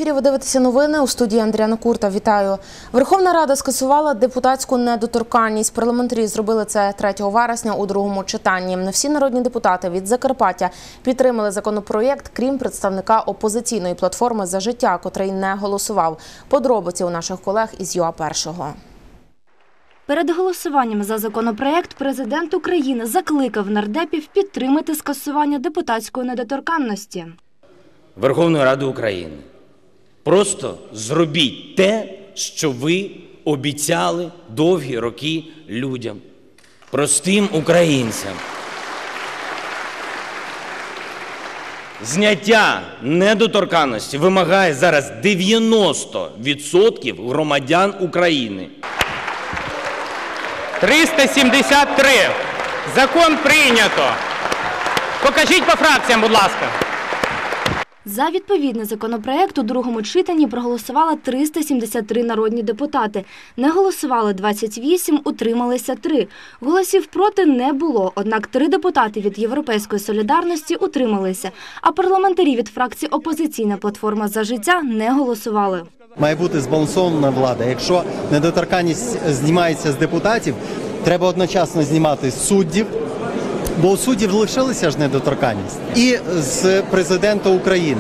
ефірі ви дивитеся новини. У студії Андріана Курта. Вітаю. Верховна Рада скасувала депутатську недоторканність. Парламентарі зробили це 3 вересня у другому читанні. Не всі народні депутати від Закарпаття підтримали законопроєкт, крім представника опозиційної платформи «За життя», котрий не голосував. Подробиці у наших колег із ЮА-1. Перед голосуванням за законопроєкт президент України закликав нардепів підтримати скасування депутатської недоторканності. Верховної Ради України, просто зробіть те, що ви обіцяли довгі роки людям, простим українцям. Зняття недоторканності вимагає зараз 90% громадян України. 373. Закон прийнято. Покажіть по фракціям, будь ласка. За відповідний законопроєкт у другому читанні проголосувало 373 народні депутати. Не голосували 28, утрималися 3. Голосів проти не було, однак 3 депутати від «Європейської солідарності» утрималися, а парламентарі від фракції «Опозиційна платформа «За життя» не голосували. Має бути збалансована влада. Якщо недоторканність знімається з депутатів, треба одночасно знімати з суддів, бо у суддів лишилася ж недоторканність, і з президента України.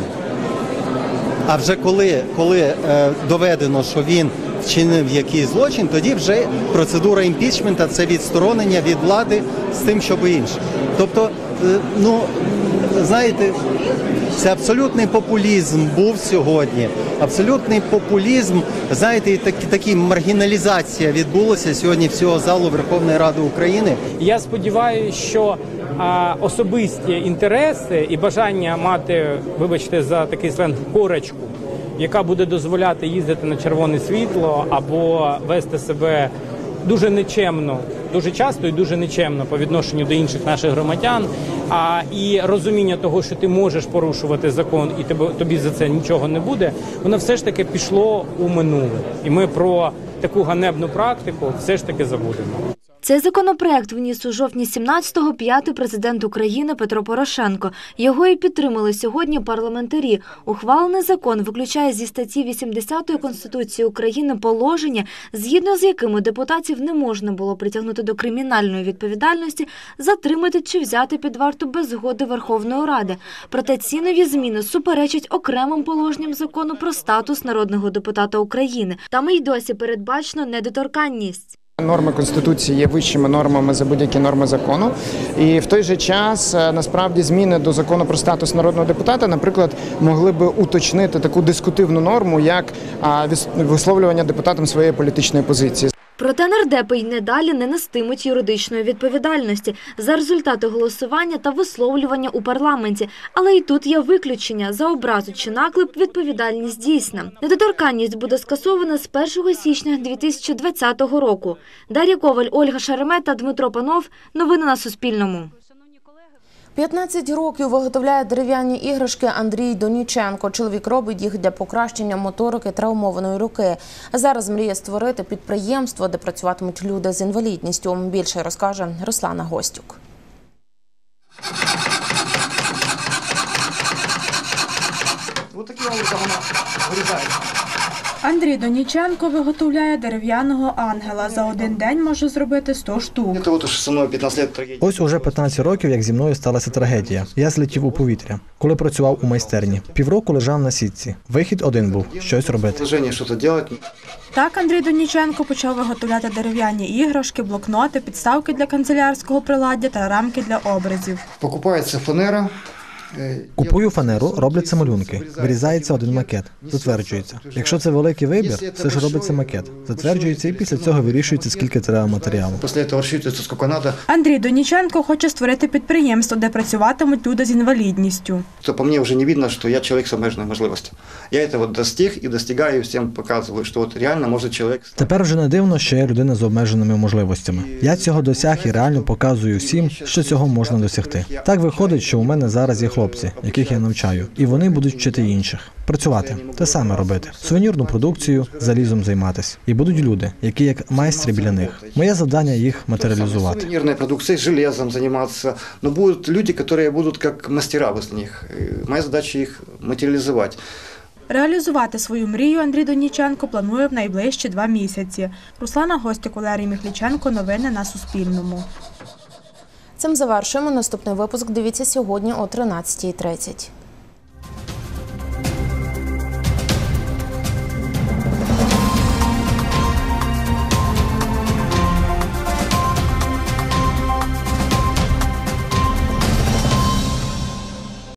А вже коли доведено, що він вчинив якийсь злочин, тоді вже процедура імпічменту – це відсторонення від влади з тим, щоб інше. Тобто, знаєте, це абсолютний популізм був сьогодні. Абсолютний популізм, знаєте, і така маргіналізація відбулася сьогодні всього залу Верховної Ради України. Я сподіваюся, що особисті інтереси і бажання мати, вибачте за такий сленг, корочку, яка буде дозволяти їздити на червоне світло або вести себе дуже нечемно, дуже часто і дуже нечемно по відношенню до інших наших громадян, і розуміння того, що ти можеш порушувати закон і тобі за це нічого не буде, воно все ж таки пішло у минуле. І ми про таку ганебну практику все ж таки забудемо. Цей законопроєкт вніс у жовтні 17-го п'ятий президент України Петро Порошенко. Його і підтримали сьогодні парламентарі. Ухвалений закон виключає зі статті 80 Конституції України положення, згідно з якими депутатів не можна було притягнути до кримінальної відповідальності, затримати чи взяти під варту без згоди Верховної Ради. Проте ці нові зміни суперечать окремим положенням закону про статус народного депутата України. Там і досі передбачено недоторканність. Норми Конституції є вищими нормами за будь-які норми закону. І в той же час, насправді, зміни до закону про статус народного депутата, наприклад, могли би уточнити таку дискутивну норму, як висловлювання депутатом своєї політичної позиції. Проте нардепи й недалі не нестимуть юридичної відповідальності за результати голосування та висловлювання у парламенті. Але і тут є виключення. За образу чи наклеп відповідальність дійсна. Недоторканність буде скасована з 1 січня 2020 року. Дар'я Коваль, Ольга Шеремета, Дмитро Панов. Новини на Суспільному. 15 років виготовляє дерев'яні іграшки Андрій Доніченко. Чоловік робить їх для покращення моторики травмованої руки. Зараз мріє створити підприємство, де працюватимуть люди з інвалідністю. Більше розкаже Руслана Гостюк. Ось таким образом вона вирізається. Андрій Доніченко виготовляє дерев'яного ангела. За один день може зробити 100 штук. Ось уже 15 років, як зі мною сталася трагедія. Я злетів у повітря, коли працював у майстерні. Півроку лежав на сітці. Вихід один був – щось робити. Так Андрій Доніченко почав виготовляти дерев'яні іграшки, блокноти, підставки для канцелярського приладдя та рамки для образів. Покупається фанера. Купую фанеру, робляться малюнки, вирізається один макет, затверджується. Якщо це великий вибір, все ж робиться макет, затверджується і після цього вирішується, скільки треба матеріалу. Андрій Доніченко хоче створити підприємство, де працюватимуть люди з інвалідністю. По мені вже не видно, що я чоловік з обмеженою можливістю. Я це достиг і достигаю, всім показую, що реально може чоловік. Тепер вже не дивно, що я людина з обмеженими можливостями. Я цього досяг і реально показую всім, що цього можна досягти. Так виходить, що у мене зараз є хлопці, яких я навчаю, і вони будуть вчити інших. Працювати, те саме робити. Сувенірну продукцію, залізом займатися. І будуть люди, які як майстри біля них. Моє завдання їх матеріалізувати. Сувенірною продукцією, железом займатися. Но будуть люди, які будуть як мастера возле них. Моя задача їх матеріалізувати. Реалізувати свою мрію Андрій Доніченко планує в найближчі 2 місяці. Руслана Гостюк, Валерій Міхліченко. Новини на Суспільному. Цим завершуємо. Наступний випуск дивіться сьогодні о 13:30.